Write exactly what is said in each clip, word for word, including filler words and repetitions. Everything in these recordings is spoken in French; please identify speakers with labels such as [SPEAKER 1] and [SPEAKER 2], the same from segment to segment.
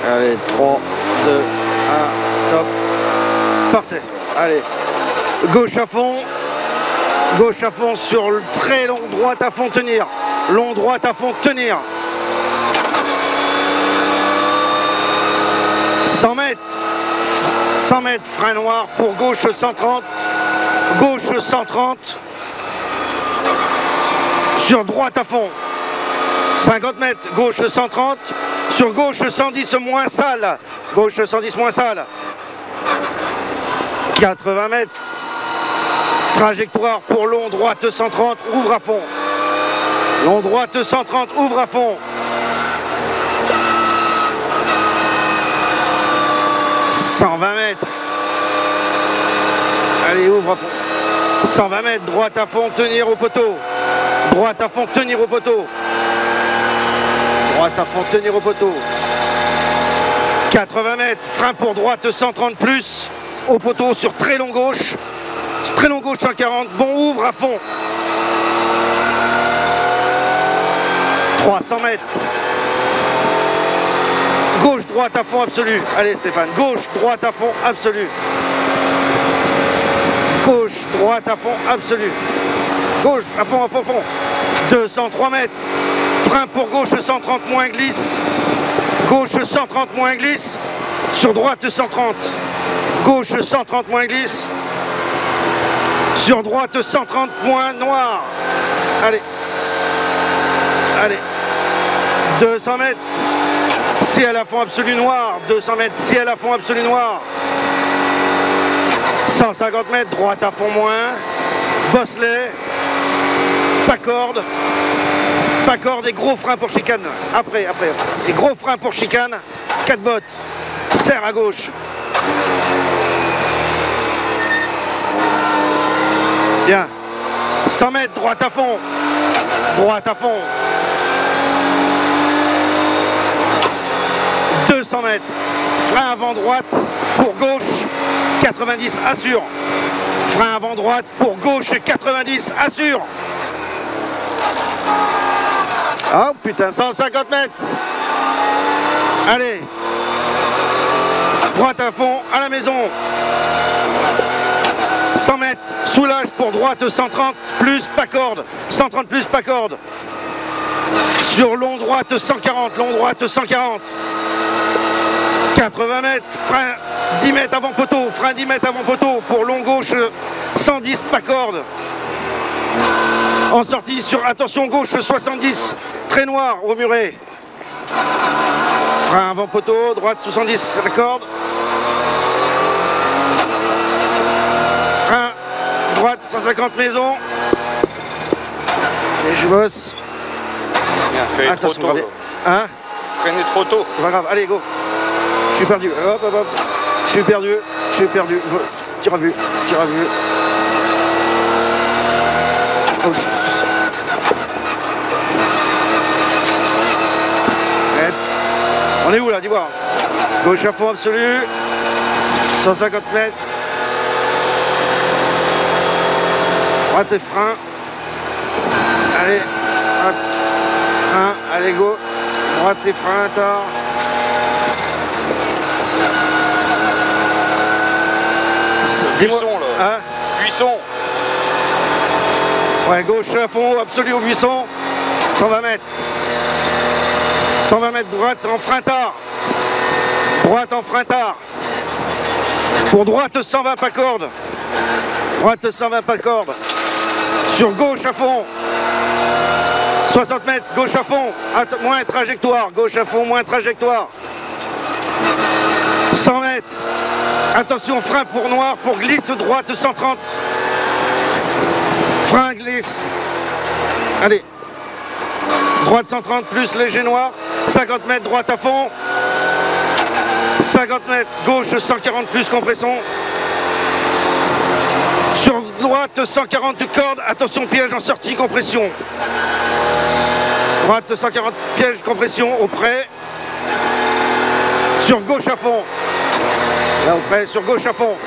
[SPEAKER 1] Allez, trois, deux, un, top. Partez. Allez. Gauche à fond. Gauche à fond sur le très long, droite à fond, tenir. Long, droite à fond, tenir. cent mètres. cent mètres, frein noir pour gauche cent trente. Gauche cent trente. Sur droite à fond. cinquante mètres, gauche cent trente. Sur gauche cent dix moins sale. Gauche cent dix moins sale. quatre-vingts mètres. Trajectoire pour long, droite cent trente, ouvre à fond. Long, droite cent trente, ouvre à fond. cent vingt mètres. Allez, ouvre à fond. cent vingt mètres, droite à fond, tenir au poteau. Droite à fond, tenir au poteau. Droite à fond, tenir au poteau. quatre-vingts mètres, frein pour droite cent trente plus. Au poteau sur très long gauche. Très long gauche cent quarante, bon, ouvre à fond. trois cents mètres. Gauche, droite à fond absolu. Allez Stéphane, gauche, droite à fond absolu. Gauche, droite à fond absolu. Gauche, à fond, à fond, à fond. deux cent trois mètres. Frein pour gauche cent trente moins glisse. Gauche cent trente moins glisse. Sur droite cent trente. Gauche cent trente moins glisse. Sur droite cent trente moins noir. Allez. Allez. deux cents mètres. Ciel à fond absolu noir. deux cents mètres. Ciel à fond absolu noir. cent cinquante mètres. Droite à fond moins. Bosselet. Pas corde. Pas corde et gros frein pour chicane. Après, après. Et gros frein pour chicane. quatre bottes. Serre à gauche. Bien. cent mètres, droite à fond. Droite à fond. deux cents mètres. Frein avant droite pour gauche. quatre-vingt-dix, assure. Frein avant droite pour gauche. quatre-vingt-dix, assure. Oh putain, cent cinquante mètres. Allez. Droite à fond, à la maison. cent mètres, soulage pour droite cent trente, plus pas corde. cent trente plus pas corde. Sur long droite cent quarante, long droite cent quarante. quatre-vingts mètres, frein dix mètres avant poteau, frein dix mètres avant poteau. Pour long gauche cent dix, pas corde. En sortie sur, attention, gauche soixante-dix, très noir au muret. Frein avant poteau, droite soixante-dix, la corde. Frein, droite cent cinquante maison. Et je bosse.
[SPEAKER 2] Bien,
[SPEAKER 1] attention,
[SPEAKER 2] trop tôt.
[SPEAKER 1] Hein?
[SPEAKER 2] Freinez trop tôt.
[SPEAKER 1] C'est pas grave, allez go. Je suis perdu, hop hop hop. Je suis perdu, je suis perdu. Tire à vue, tire à vue. Oh, je... On est où là, dis voir. Gauche à fond absolu. cent cinquante mètres. Droite et frein. Allez, hop. Frein, allez go. Droite et frein, tard.
[SPEAKER 2] Buisson là.
[SPEAKER 1] Hein?
[SPEAKER 2] Buisson.
[SPEAKER 1] Ouais, gauche à fond, absolu au buisson. cent vingt mètres. cent vingt mètres droite en frein tard. Droite en frein tard. Pour droite cent vingt pas corde. Droite cent vingt pas corde. Sur gauche à fond. soixante mètres, gauche à fond. Att moins trajectoire. Gauche à fond, moins trajectoire. cent mètres. Attention, frein pour noir, pour glisse droite cent trente. Frein glisse. Allez. Droite cent trente plus léger noir. cinquante mètres, droite à fond. cinquante mètres, gauche cent quarante plus compression. Sur droite cent quarante corde. Attention, piège en sortie, compression. Droite cent quarante, piège, compression, au près. Sur gauche à fond. Là au près, sur gauche à fond.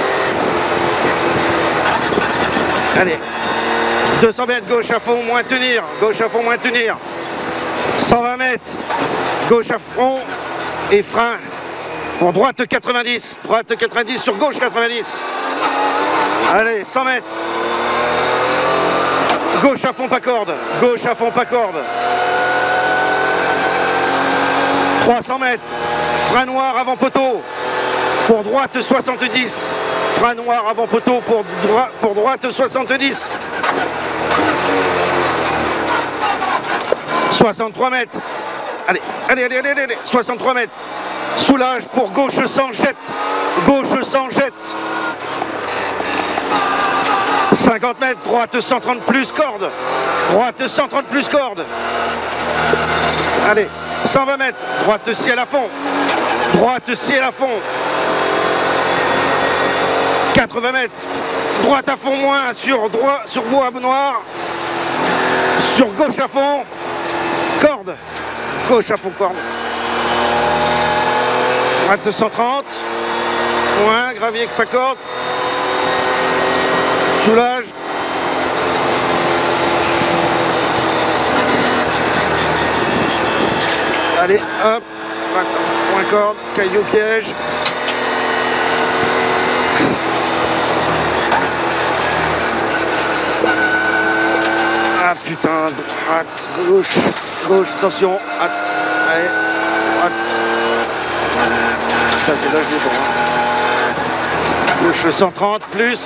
[SPEAKER 1] Allez. deux cents mètres, gauche à fond, moins tenir. Gauche à fond, moins tenir. cent vingt mètres. Gauche à fond. Et frein pour droite quatre-vingt-dix. Droite quatre-vingt-dix sur gauche quatre-vingt-dix. Allez, cent mètres. Gauche à fond, pas corde. Gauche à fond, pas corde. trois cents mètres. Frein noir avant poteau. Pour droite soixante-dix. Frein noir avant poteau pour, droit, pour droite soixante-dix. soixante-trois mètres. Allez, allez, allez, allez, allez. soixante-trois mètres. Soulage pour gauche sans jette. Gauche sans jette. cinquante mètres. Droite cent trente plus corde. Droite cent trente plus corde. Allez, cent vingt mètres. Droite ciel à fond. Droite ciel à fond. quatre-vingts mètres. Droite à fond moins sur, droit, sur bois noir. Sur gauche à fond. Corde. Gauche à fond corde. Droite cent trente. Moins, gravier pas corde. Soulage. Allez, hop. Attends, point corde. Caillou piège. Ah putain, droite, gauche, gauche, attention. Allez, droite. Ça c'est là, je l'ai droit. Gauche cent trente plus.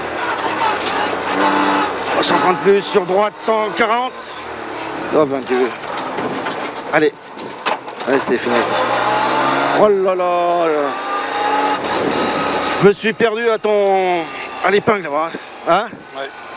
[SPEAKER 1] cent trente plus sur droite cent quarante. Oh vingt-deux. Allez. Allez, c'est fini. Oh là là là. Je me suis perdu à ton... à l'épingle là-bas. Hein?
[SPEAKER 2] Ouais.